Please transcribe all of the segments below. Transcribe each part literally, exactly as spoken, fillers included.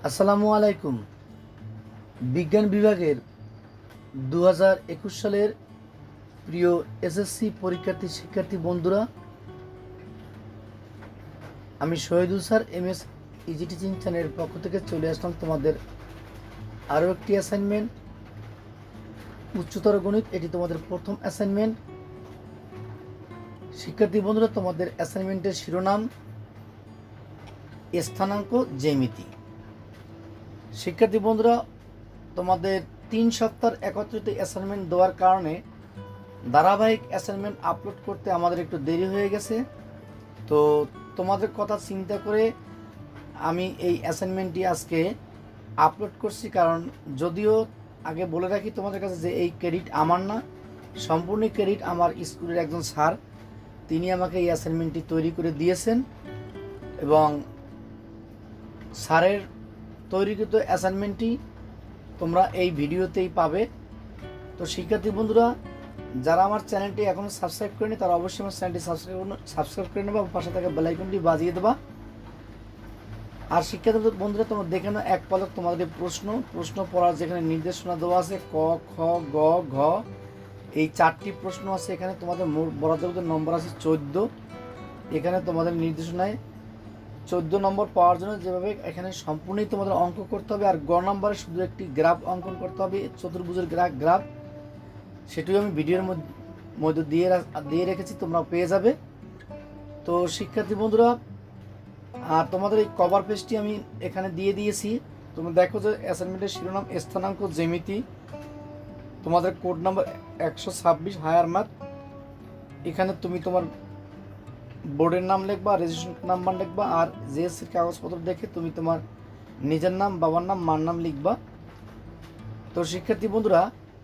আসসালামু আলাইকুম। বিজ্ঞান বিভাগের দু হাজার একুশ সালের প্রিয় এসএসসি পরীক্ষার্থী শিক্ষার্থী বন্ধুরা, আমি Shahidul sir M S easy teaching চ্যানেলের পক্ষ থেকে চলে আসলাম তোমাদের আরও একটি অ্যাসাইনমেন্ট, উচ্চতর গণিত। এটি তোমাদের প্রথম অ্যাসাইনমেন্ট। শিক্ষার্থী বন্ধুরা, তোমাদের অ্যাসাইনমেন্টের শিরোনাম স্থানাঙ্ক জ্যামিতি। শিক্ষার্থী বন্ধুরা, তোমাদের তিন সপ্তাহের একত্রিত অ্যাসাইনমেন্ট দেওয়ার কারণে ধারাবাহিক অ্যাসাইনমেন্ট আপলোড করতে আমাদের একটু দেরি হয়ে গেছে। তো তোমাদের কথা চিন্তা করে আমি এই অ্যাসাইনমেন্টটি আজকে আপলোড করছি। কারণ যদিও আগে বলে রাখি তোমাদের কাছে যে এই ক্রেডিট আমার না, সম্পূর্ণ ক্রেডিট আমার স্কুলের একজন স্যার, তিনি আমাকে এই অ্যাসাইনমেন্টটি তৈরি করে দিয়েছেন এবং স্যারের তৈরিকৃত অ্যাসাইনমেন্টটি তোমরা এই ভিডিওতেই পাবে। তো শিক্ষার্থী বন্ধুরা, যারা আমার চ্যানেলটি এখনও সাবস্ক্রাইব করেনি তারা অবশ্যই আমার চ্যানেলটি সাবস্ক্রাইব সাবস্ক্রাইব করে নেবা, পাশে থাকা বেল আইকনটি বাজিয়ে দেবা। আর শিক্ষার্থী বন্ধুরা, তোমরা দেখে নাও এক পলক তোমাদের প্রশ্ন প্রশ্ন পড়ার যেখানে নির্দেশনা দেওয়া আছে ক, খ, গ, ঘ, এই চারটি প্রশ্ন আছে। এখানে তোমাদের মোট বরাদ্দ নম্বর আছে চোদ্দ। এখানে তোমাদের নির্দেশনায় চোদ্দো নম্বর পাওয়ার জন্য যেভাবে এখানে সম্পূর্ণই তোমাদের অঙ্ক করতে হবে, আর গ নম্বরে শুধু একটি গ্রাফ অঙ্কন করতে হবে, চতুর্ভুজের গ্রাফ গ্রাফ সেটিও আমি ভিডিওর মধ্যে দিয়ে দিয়ে রেখেছি, তোমরা পেয়ে যাবে। তো শিক্ষার্থী বন্ধুরা, আর তোমাদের এই কভার পেজটি আমি এখানে দিয়ে দিয়েছি। তোমরা দেখো যে অ্যাসাইনমেন্টের শিরোনাম স্থানাঙ্ক জ্যামিতি, তোমাদের কোড নাম্বার একশো ছাব্বিশ হায়ার ম্যাথ। এখানে তুমি তোমার বোর্ডের নাম লিখবা, রেজিস্ট্রেশন নাম্বার লিখবা, আর জিএসসির কাগজপত্র দেখে তুমি তোমার নিজের নাম, বাবার নাম, মার নাম লিখবা। তো শিক্ষার্থী বন্ধুরা,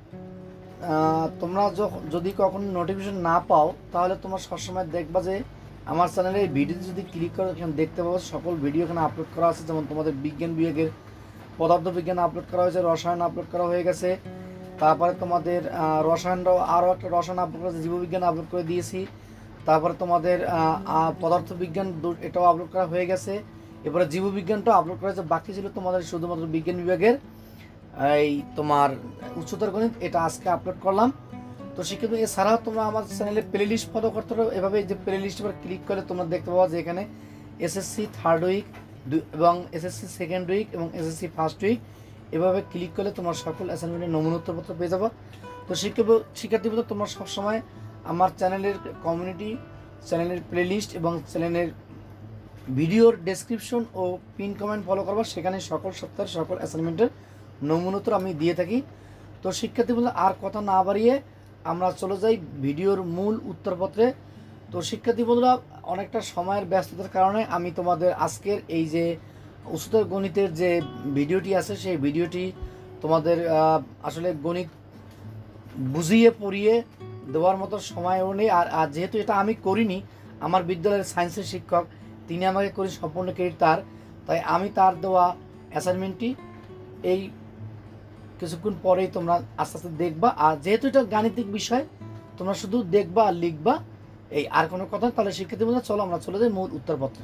তোমরা যদি কখনো নোটিফিকেশন না পাও তাহলে তোমরা সবসময় দেখবা যে আমার চ্যানেলে এই ভিডিওতে যদি ক্লিক করো এখানে দেখতে পাবো সকল ভিডিও এখানে আপলোড করা আছে। যেমন তোমাদের বিজ্ঞান বিভাগের পদার্থ বিজ্ঞান আপলোড করা হয়েছে, রসায়ন আপলোড করা হয়ে গেছে, তারপরে তোমাদের রসায়নটাও আরও একটা রসায়ন আপলোড করেছে, জীববিজ্ঞান আপলোড করে দিয়েছি, তারপরে তোমাদের পদার্থবিজ্ঞান এটাও আপলোড করা হয়ে গেছে, এবারে জীববিজ্ঞানটাও আপলোড করা হয়েছে। বাকি ছিল তোমাদের শুধুমাত্র বিজ্ঞান বিভাগের এই তোমার উচ্চতর গণিত, এটা আজকে আপলোড করলাম। তো সেক্ষেত্রে এছাড়াও তোমরা আমার চ্যানেলে প্লে লিস্ট ফলো করতে পারো। এভাবে যে প্লে লিস্ট এবার ক্লিক করে তোমরা দেখতে পাবো যে এখানে এসএসসি থার্ড উইক এবং এসএসসি সেকেন্ড উইক এবং এসএসসি ফার্স্ট উইক, এভাবে ক্লিক করলে তোমার সকল অ্যাসাইনমেন্টের নমুনা উত্তরপত্র পেয়ে যাবো। তো শিক্ষার্থী বন্ধু, তোমরা সবসময় আমার চ্যানেলের কমিউনিটি, চ্যানেলের প্লে লিস্ট এবং চ্যানেলের ভিডিওর ডেসক্রিপশন ও পিন কমেন্ট ফলো করবা, সেখানে সকল সপ্তাহের সকল অ্যাসাইনমেন্টের নমুনা উত্তর আমি দিয়ে থাকি। তো শিক্ষার্থী বন্ধু, আর কথা না বাড়িয়ে আমরা চলে যাই ভিডিওর মূল উত্তরপত্রে। তো শিক্ষার্থী বন্ধুরা, অনেকটা সময়ের ব্যস্ততার কারণে আমি তোমাদের আজকের এই যে উচ্চতর গণিতের যে ভিডিওটি আছে সেই ভিডিওটি তোমাদের আসলে গণিত বুঝিয়ে পড়িয়ে দেওয়ার মতো সময়ও নেই। আর আর যেহেতু এটা আমি করিনি, আমার বিদ্যালয়ের সায়েন্সের শিক্ষক তিনি আমাকে করি সম্পূর্ণ ক্রেডিট তার, তাই আমি তার দেওয়া অ্যাসাইনমেন্টটি এই কিছুক্ষণ পরেই তোমরা আস্তে আস্তে দেখবা। আর যেহেতু এটা গাণিতিক বিষয়, তোমরা শুধু দেখবা আর লিখবা, এই আর কোনো কথা। তাহলে শিক্ষার্থী বন্ধুরা, চলো আমরা চলে যাই মূল উত্তরপত্রে।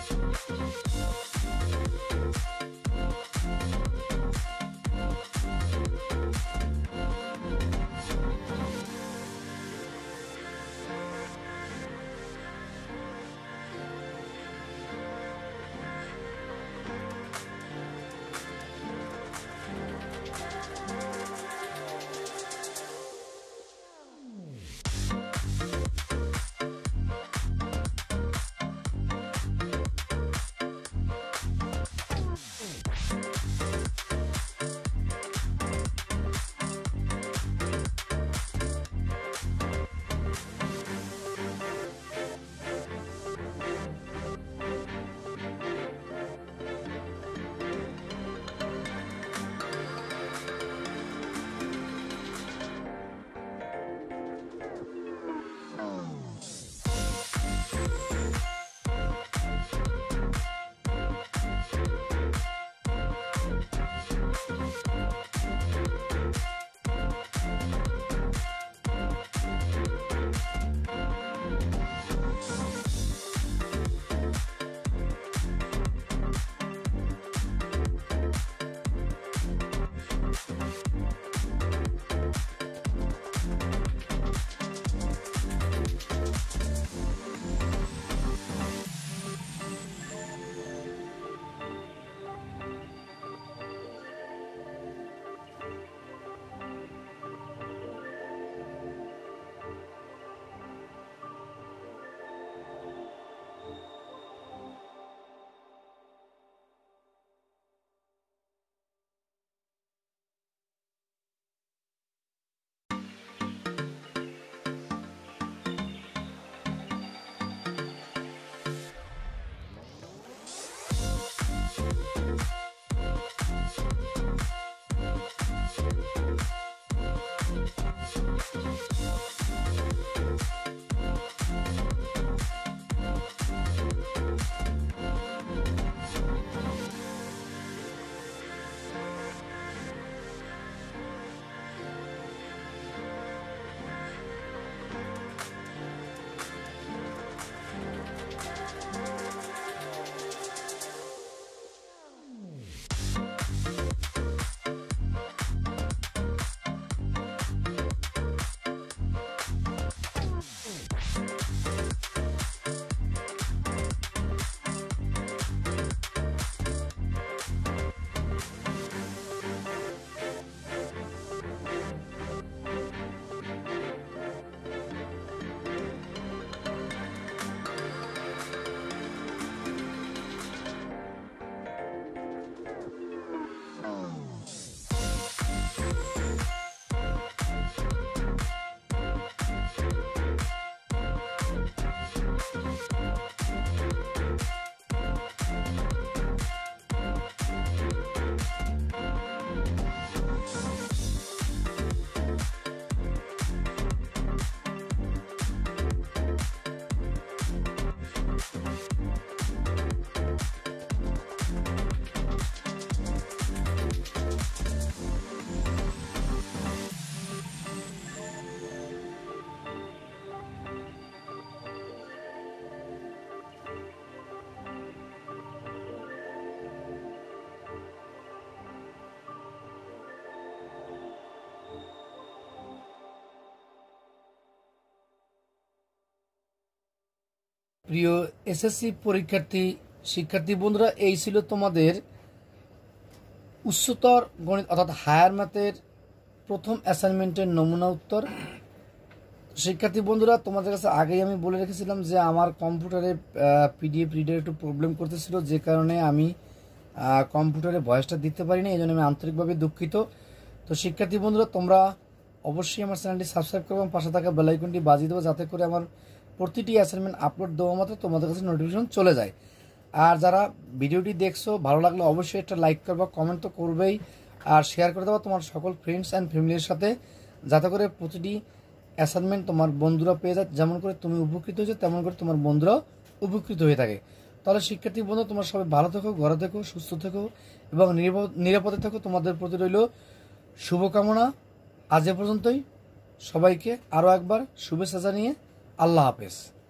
প্রিয় এসএসসি পরীক্ষার্থী শিক্ষার্থী বন্ধুরা, এই ছিল তোমাদের উচ্চতর গণিত অর্থাৎ হায়ার ম্যাথের প্রথম অ্যাসাইনমেন্টের নমুনা উত্তর। শিক্ষার্থী বন্ধুরা, তোমাদের কাছে আগেই আমি বলে রেখেছিলাম যে আমার কম্পিউটারে পিডিএফ রিডার একটু প্রবলেম করতেছিল, যে কারণে আমি কম্পিউটারে ভয়েসটা দিতে পারিনি, এই জন্য আমি আন্তরিকভাবে দুঃখিত। তো শিক্ষার্থী বন্ধুরা, তোমরা অবশ্যই আমার চ্যানেলটি সাবস্ক্রাইব করবে এবং পাশে থাকা বেল আইকনটি বাজিয়ে দেবো, যাতে করে আমার প্রতিটি অ্যাসাইনমেন্ট আপলোড দেওয়া মাত্র তোমাদের কাছে নোটিফিকেশন চলে যায়। আর যারা ভিডিওটি দেখছো, ভালো লাগলে অবশ্যই একটা লাইক করবা, কমেন্ট তো করবেই, আর শেয়ার করে দেবা তোমার সকল ফ্রেন্ডস অ্যান্ড ফ্যামিলির সাথে, যাতে করে প্রতিটি অ্যাসাইনমেন্ট তোমার বন্ধুরা পেয়ে যায়। যেমন করে তুমি উপকৃত হয়েছে, তেমন করে তোমার বন্ধুরাও উপকৃত হয়ে থাকে। তাহলে শিক্ষার্থী বন্ধু, তোমরা সবাই ভালো থেকো, ঘরে থেকো, সুস্থ থেকো এবং নিরাপদে থেকো। তোমাদের প্রতি রইল শুভকামনা। আজ এ পর্যন্তই। সবাইকে আরও একবার শুভেচ্ছা জানিয়ে আল্লাহ হাফেজ।